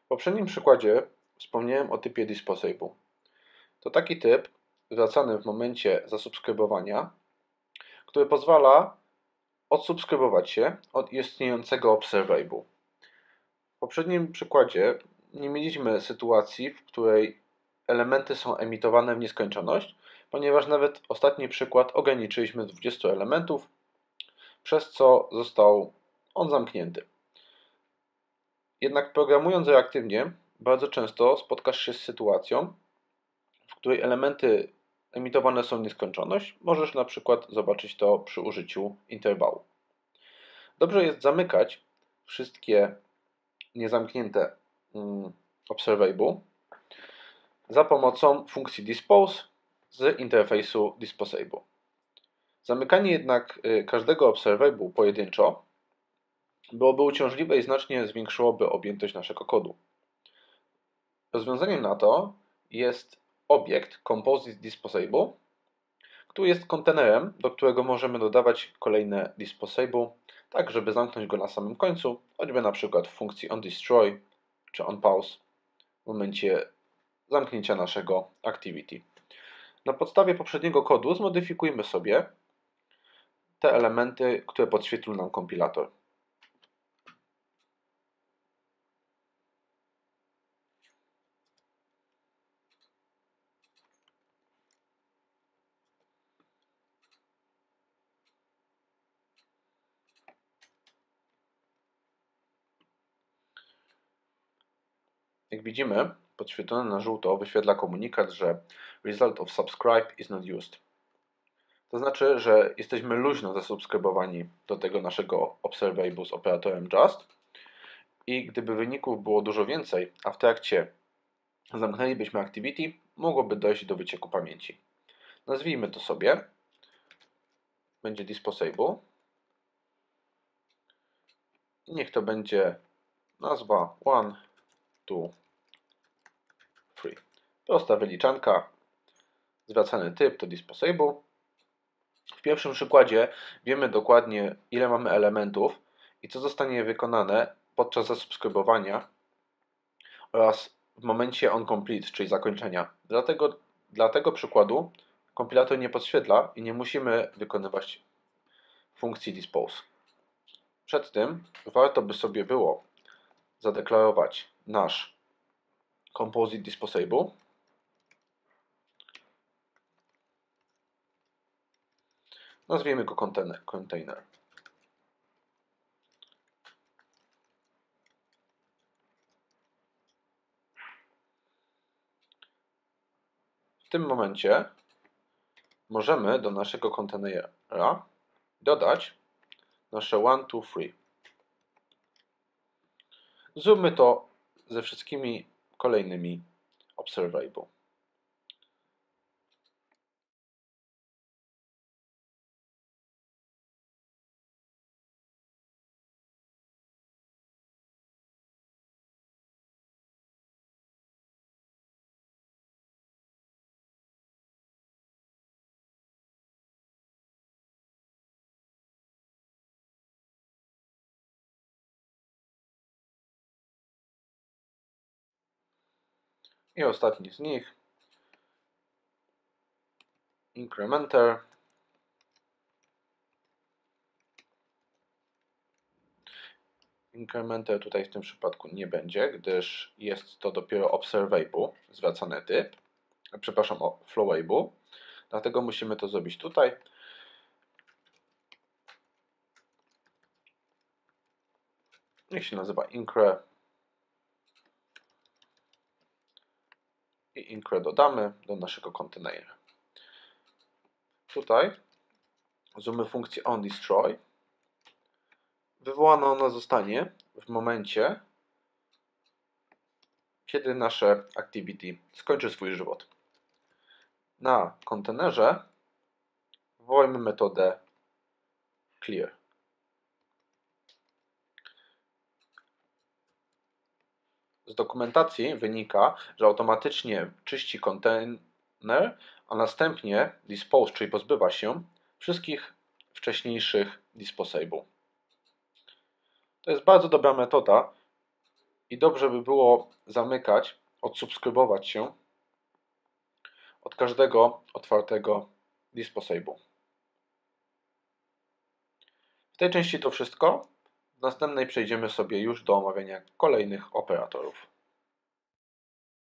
W poprzednim przykładzie wspomniałem o typie Disposable. To taki typ zwracany w momencie zasubskrybowania, który pozwala odsubskrybować się od istniejącego observable. W poprzednim przykładzie nie mieliśmy sytuacji, w której elementy są emitowane w nieskończoność, ponieważ nawet ostatni przykład ograniczyliśmy do 20 elementów, przez co został on zamknięty. Jednak programując reaktywnie, bardzo często spotkasz się z sytuacją, w której elementy emitowane są w nieskończoność. Możesz na przykład zobaczyć to przy użyciu interwału. Dobrze jest zamykać wszystkie niezamknięte observable za pomocą funkcji dispose z interfejsu Disposable. Zamykanie jednak każdego observable pojedynczo byłoby uciążliwe i znacznie zwiększyłoby objętość naszego kodu. Rozwiązaniem na to jest obiekt composite_disposable, który jest kontenerem, do którego możemy dodawać kolejne disposable, tak żeby zamknąć go na samym końcu, choćby na przykład w funkcji onDestroy czy onPause w momencie zamknięcia naszego activity. Na podstawie poprzedniego kodu zmodyfikujmy sobie te elementy, które podświetlił nam kompilator. Jak widzimy, podświetlony na żółto wyświetla komunikat, że result of subscribe is not used. To znaczy, że jesteśmy luźno zasubskrybowani do tego naszego observable z operatorem just i gdyby wyników było dużo więcej, a w trakcie zamknęlibyśmy activity, mogłoby dojść do wycieku pamięci. Nazwijmy to sobie. Będzie disposable. Niech to będzie nazwa 1, 2, 3. Prosta wyliczanka. Zwracany typ to disposable. W pierwszym przykładzie wiemy dokładnie, ile mamy elementów i co zostanie wykonane podczas zasubskrybowania oraz w momencie onComplete, czyli zakończenia. Dla tego przykładu kompilator nie podświetla i nie musimy wykonywać funkcji dispose. Przed tym warto by sobie było zadeklarować nasz composite disposable. Nazwijmy go container. W tym momencie możemy do naszego kontenera dodać nasze 1, 2, 3. Zróbmy to ze wszystkimi kolejnymi observable. I ostatni z nich, incrementer. Incrementer tutaj w tym przypadku nie będzie, gdyż jest to dopiero observable, zwracany typ, przepraszam, flowable. Dlatego musimy to zrobić tutaj. Niech się nazywa incre. I incre dodamy do naszego kontenera. Tutaj zróbmy funkcję onDestroy. Wywołana ona zostanie w momencie, kiedy nasze activity skończy swój żywot. Na kontenerze wołajmy metodę clear. Z dokumentacji wynika, że automatycznie czyści kontener, a następnie dispose, czyli pozbywa się wszystkich wcześniejszych disposable. To jest bardzo dobra metoda, i dobrze by było zamykać, odsubskrybować się od każdego otwartego Disposable. W tej części to wszystko. W następnej przejdziemy sobie już do omawiania kolejnych operatorów.